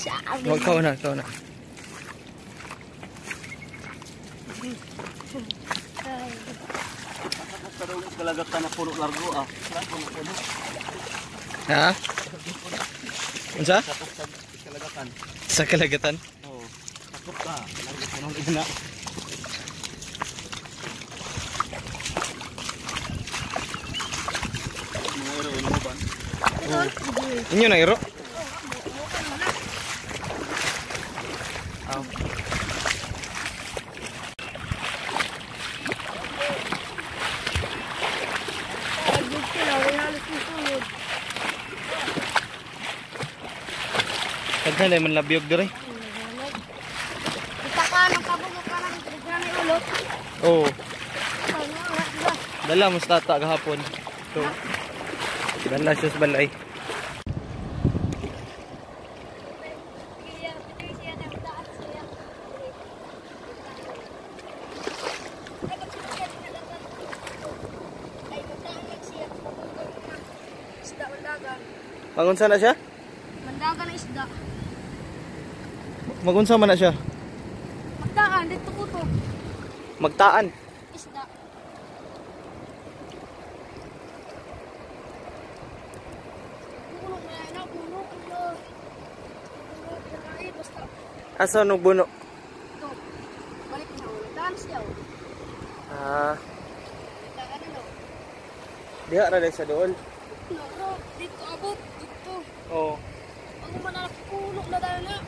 Huwag ka na, ikaw na. Kalagatan na puno largo ah. Ha? Unsa? Kalagatan. Sa kalagatan? Oo. Takot ka. Largo puno ina. Mga iro ino mo ba? Inyo na iro? Kaghan ay man labyog dire. Kita ka ng kabugok ka ng trigyan ng ulo. Oo. Dala mo sa tata gahapon. So, dala siya sa balay. Mangunsa na siya? Mandagan na isda. Magunsa man na siya? Magdaan, dito ko to. Magtaan. Isda. Puno na yan na, puno. Basta. Asa nung buno? Ito. Balik na ulo. Dance daw. Magdaan na daw. Diha ra dai sa dool. No, dito abot. Dito. Oo. Ang manalak puno na dahil na.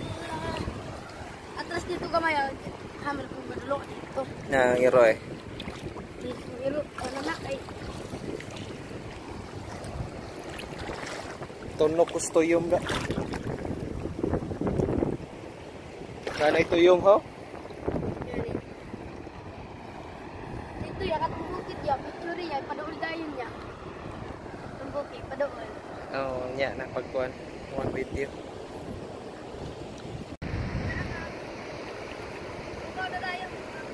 Atras dito kamay. Hamil kong madulo dito. Na iro eh. Dito, iro. Ano na kay. Tunok kustuyom ba? Sana ituyom ho? Dito ya katong bukit ya, picture ya, paduol dayon niya. Itong bukit, paduol. Oo, nya na pagkuan. One video. Ikaw na dayon.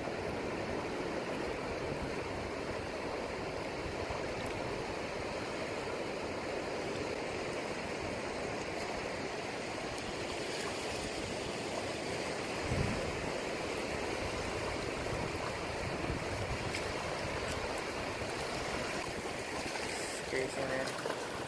Okay, so na yan.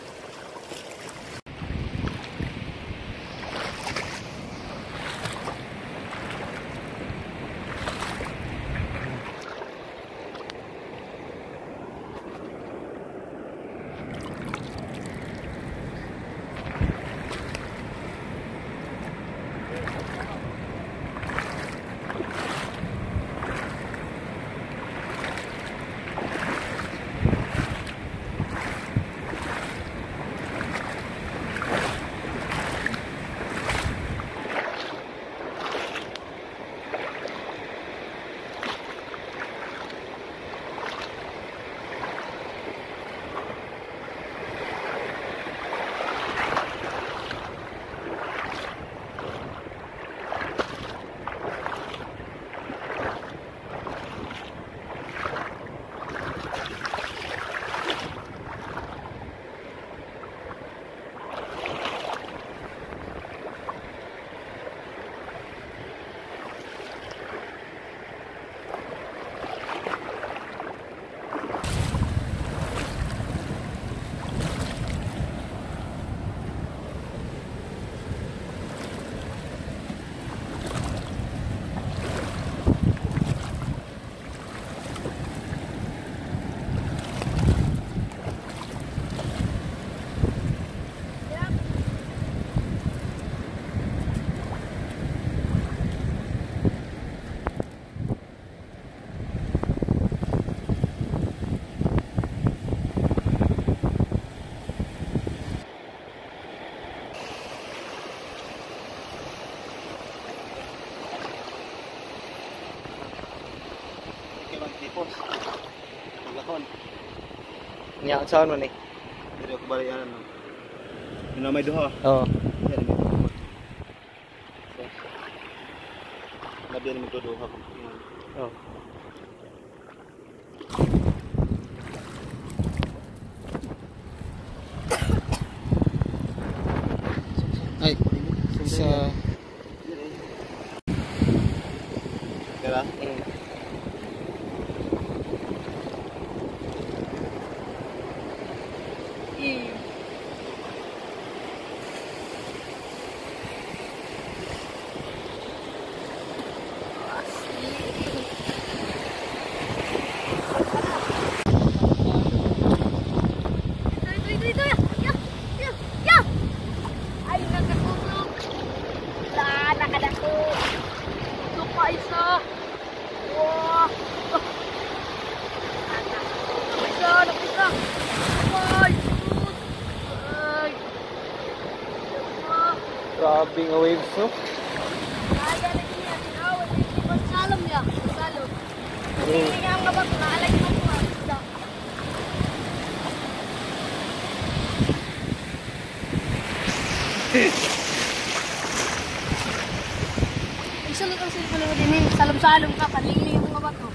Nya saan man eh? Diri ako balian. Ina may duha. Oo. Labi ni mo duha. Oh. Ay, Isa. Diba? Grabe nga waves, no? Isulot ang cellphone mo din eh. Salom-salom ka, panliling ang mga bato.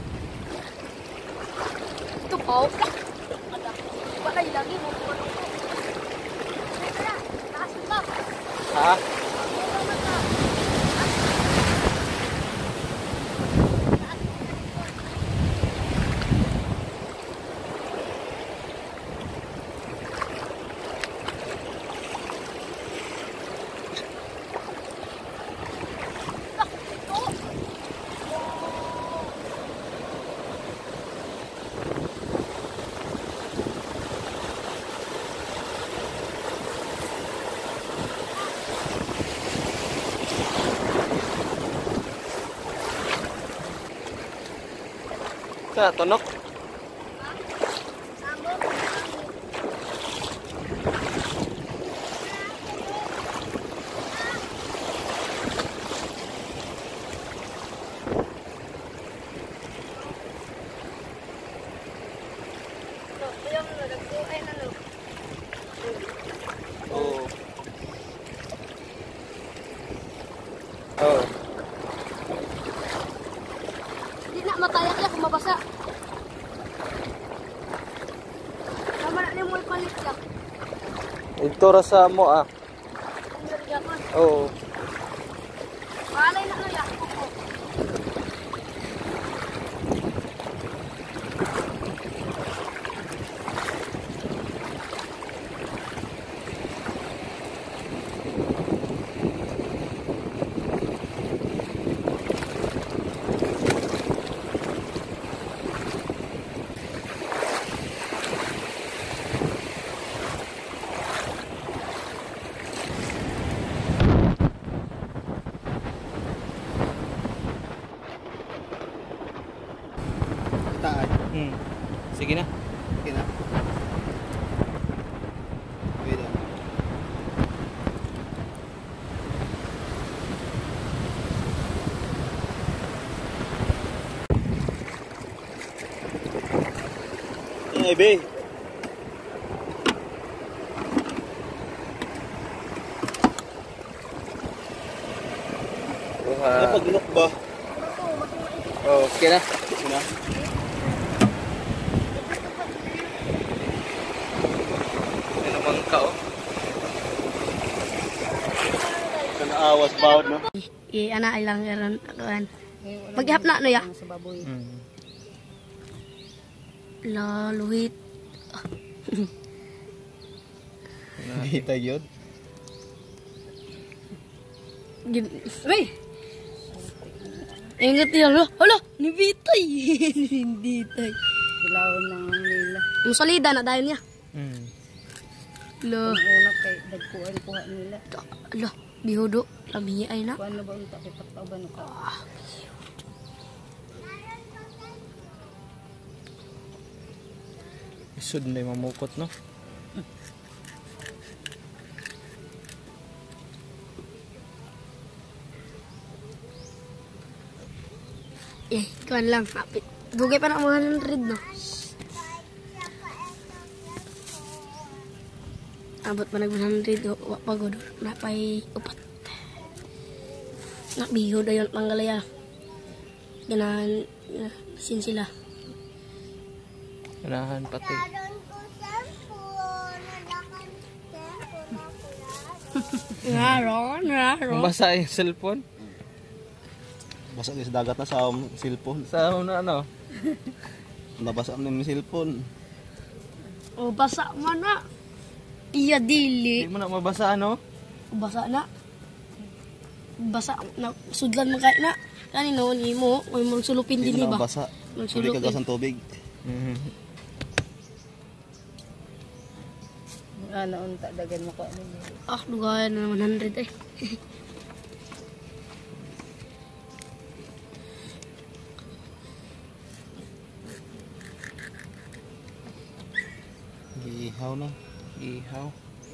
Ito po. Wala yung lagi mo. Taas mo ka. Ha? Sa tunok. Oh. Oh. Hindi na matayak ya kung mabasa. Tama na mo ipalit ya. Ito ra sa mo ah. Oo. Malay na ya. Taan. Sige na. Okay na. Wait lang. Hey, babe. Napag-look ba? Oh, okay na. Sina? Ano naman ka oh. Awas bawd no? Ana ilang ron kan. Maghihap na no ya. La luhit. Kita yun. Weh. Ingat yan lo. Hala, ni Bitay. Hindi tay. Ilawan ng nila. Musalida na dahil niya. Lo. Ang una kay dagkuan kuha nila. Lo, bihudo. Labi ay na. Kuan na ba unta kay pagtaban ka? Isod na yung mamukot no. Kuan lang. Dugay pa na mga 100 no. Abot pa nag 100 wa pagod na pay upat. Nakbihod ayon panggalaya. Ganahan sin sila. Ganahan pati. Naro. Basa yung cellphone. Basa sa dagat na sa cellphone. Sa na ano? Nabasa mo yung cellphone. O, basa man na. Iya dili. Hindi mo na mabasa ano? Basa na. Basa na. Sudlan man kahit na. Kanino, ni mo. May mong sulupin Hindi din mo ba? na mabasa. Hindi Magsulupin. ka gasang tubig. Ano unta dagan mo ko nila. Ah, lugayan na 100 eh. Ihaw na. Ihaw.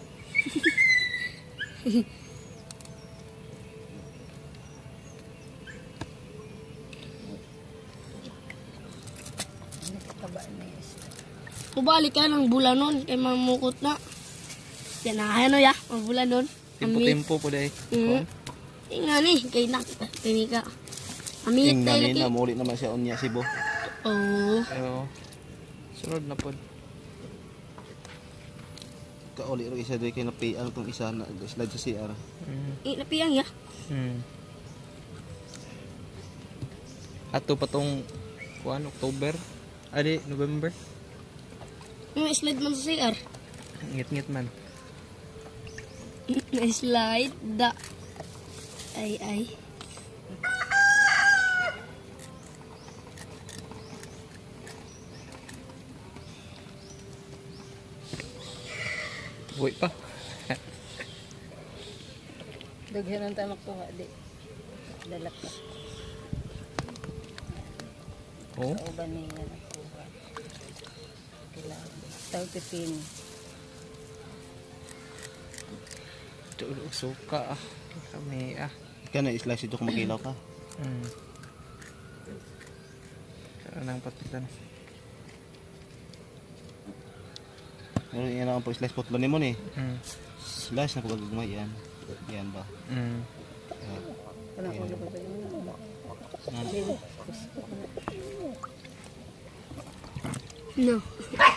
Kaba na yes. Kubalik ka ng bulanon kay mamukot na. Yan na, ano ya, ang bulanon. Tempo-tempo po dahil. Nga ni, kay nak, kay ka. Amiyat Tingnan tayo ni lagi. na muli naman siya unya sibo. Oo. Pero, sunod na po. Kauli ro isa diri kay napi ano tong isa na slide sa CR. Napiyang ya. Ato pa tong kuan October. Adi, November. Yung slide man sa CR. Ngit-ngit man. Slide, da. Ay. Buhay pa. Daghan ang tamak ko nga di. Dalak ka. Oh. Sa uban nila nakuha. Kailangan. Tawag pipin. Tulo suka. Kami Kana slice ito kung magilaw ka. Kaya nang patitan. Pero yan ang po slice potlo nimo ni. Slice na ko gagmay yan. Yan ba? Kanang ulo ko ba yun? No.